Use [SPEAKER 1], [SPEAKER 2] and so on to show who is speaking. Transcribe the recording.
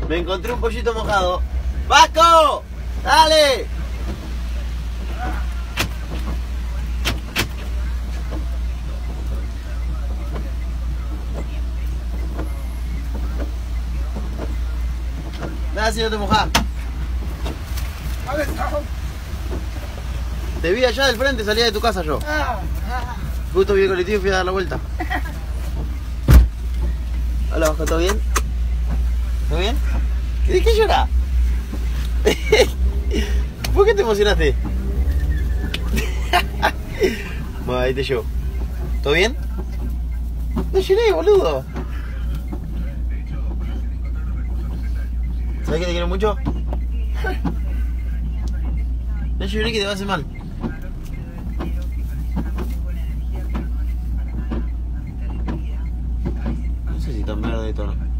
[SPEAKER 1] Me encontré un pollito mojado. ¡Vasco! ¡Dale! Nada, si no te mojás. Te vi allá del frente, salía de tu casa yo. Justo vi el colectivo y fui a dar la vuelta. Hola, Vasco, ¿todo bien? ¿Todo bien? ¿De qué llorás? ¿Por qué te emocionaste? Bueno, ahí te llevo. ¿Todo bien? No lloré, boludo. ¿Sabes que te quiero mucho? No lloré que te va a hacer mal. No sé si tan verde de tono.